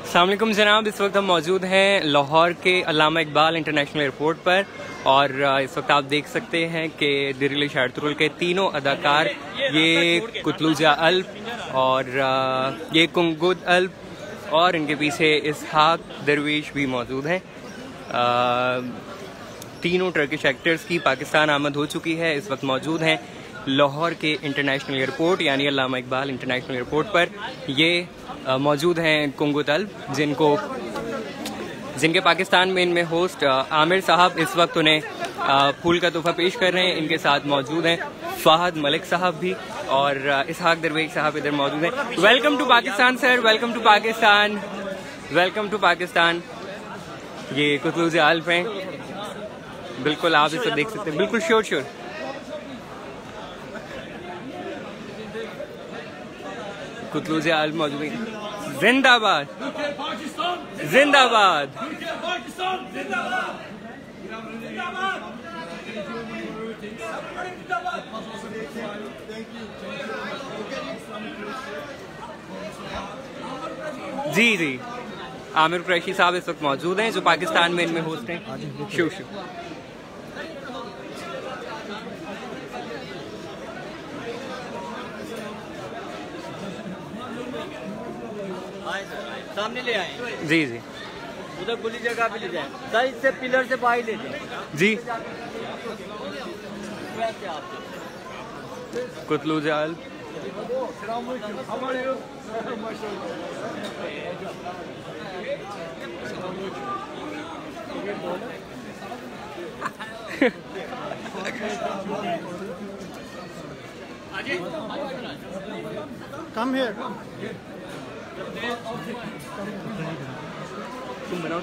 अस्सलाम वालेकुम जनाब, इस वक्त हम मौजूद हैं लाहौर के अल्लामा इकबाल इंटरनेशनल एयरपोर्ट पर और इस वक्त आप देख सकते हैं कि दिरिल शारतुल के तीनों अदाकार, ये कुतलूजा अल्प और ये कुंगुद अल्प और इनके पीछे इसहाक दरवेश भी मौजूद हैं। तीनों टर्किश एक्टर्स की पाकिस्तान आमद हो चुकी है। इस वक्त मौजूद हैं लाहौर के इंटरनेशनल एयरपोर्ट यानी अल्लामा इकबाल इंटरनेशनल एयरपोर्ट पर। ये मौजूद हैं कुंगुद अल्प जिनके पाकिस्तान में इनमें होस्ट आमिर साहब इस वक्त उन्हें फूल का तोहफा पेश कर रहे हैं। इनके साथ मौजूद हैं फ़ाहद मलिक साहब भी और इसहाक दरवेश साहब इधर मौजूद हैं। Welcome to Pakistan sir, welcome to Pakistan, welcome to Pakistan. ये कुतलूजा अल्प हैं, बिल्कुल आप इसे देख सकते हैं, बिल्कुल श्योर। कुतलूजा अल्प मौजूद है। जिंदाबाद जिंदाबाद। जी आमिर कुरैशी साहब इस वक्त मौजूद हैं जो पाकिस्तान में इनमें होस्ट हैं। शू सामने ले आए। जी उधर खुली जगह पे ले जाए सर, इससे पिलर से बाहर ले जाए जी। कुतलूजा अल्प Come here. तुम बनाओ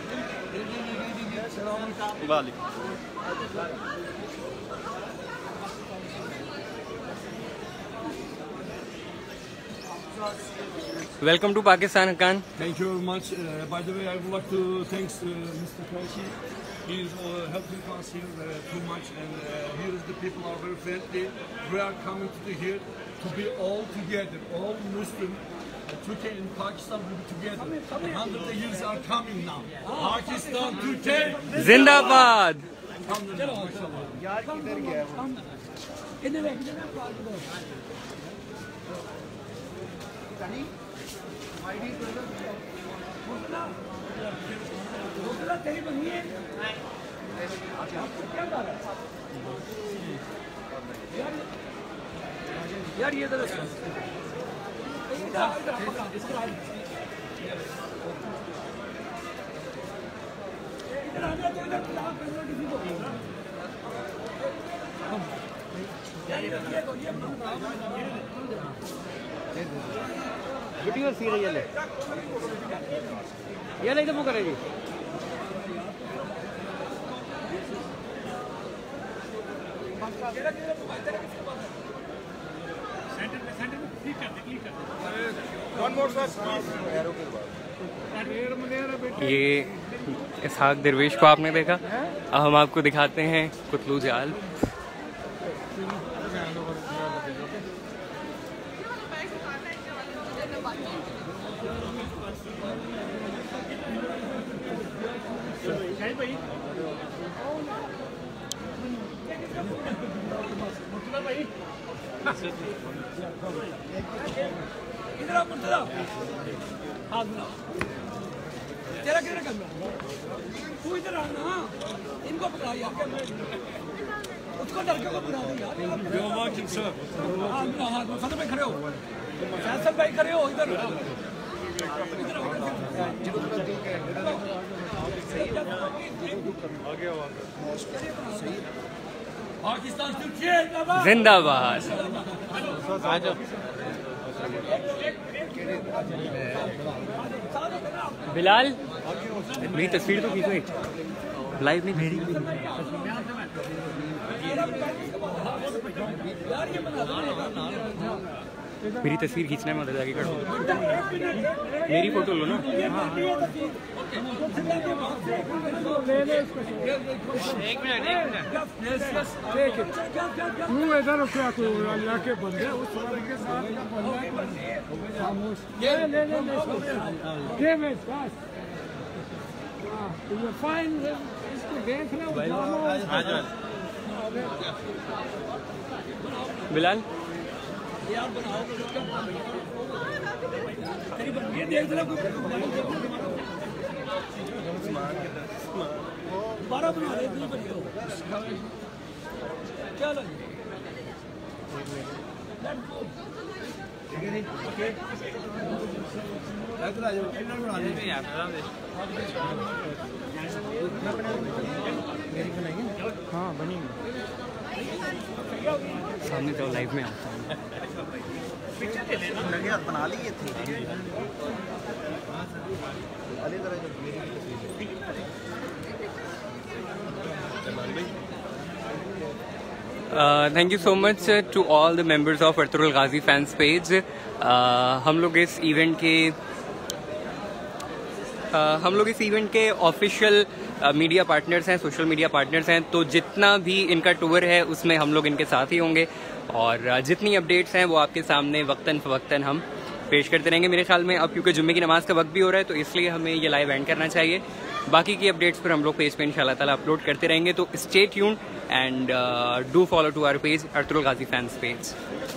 welcome to Pakistan Hakan. Thank you very much. By the way, I would like to thank Mr. Kaishi. He is helping us here too much, and here is the people are very friendly. We are coming to here to be all together, all Muslim. Turkey and Pakistan will be together. 100 years are coming now. Pakistan, Turkey, जिंदाबाद। यार किधर गया वो? यार ये तो video सी रही है ये नहीं तो वो करेगी। ये इसहाक दरवेश को आपने देखा, अब हम आपको दिखाते हैं कुतलूजा अल्प। तेरा किधर करना? तू इधर आना, इनको पकड़ा यार, उसको लड़के को पकड़ा दे यार। हाँ, फैसल भाई खड़े हो, फैसल भाई खड़े हो इधर। पाकिस्तान जिंदाबाद। बिलाल मेरी तस्वीर तो खींचो, लाइव नहीं भेजी। मेरी तस्वीर खींचना है, मैं उधर जाके खड़ा हूँ। मेरी फोटो लो ना। एक मिनट तू इधर क्या तू अल्लाह के बंदे उस वाले के साथ खामोश ले ये फाइन इसको देख ले। बिलाल ये देख ले बारह बना रहे चलो हाँ बनेंगे। सामने तो लाइव में आता हूँ। बना ली ये थी। Thank you so much to all the members of Ertugrul Ghazi fans page. हम लोग इस इवेंट के ऑफिशियल मीडिया पार्टनर्स हैं, सोशल मीडिया पार्टनर्स हैं। तो जितना भी इनका टूर है उसमें हम लोग इनके साथ ही होंगे और जितनी अपडेट्स हैं वो आपके सामने वक्तन फवक्तन हम पेश करते रहेंगे। मेरे ख्याल में अब क्योंकि जुम्मे की नमाज का वक्त भी हो रहा है तो इसलिए हमें ये लाइव एंड करना चाहिए। बाकी की अपडेट्स पर हम लोग पेज पे इंशाल्लाह ताला अपलोड करते रहेंगे। तो stay tuned and do follow to our page Ertugrul Ghazi fans page.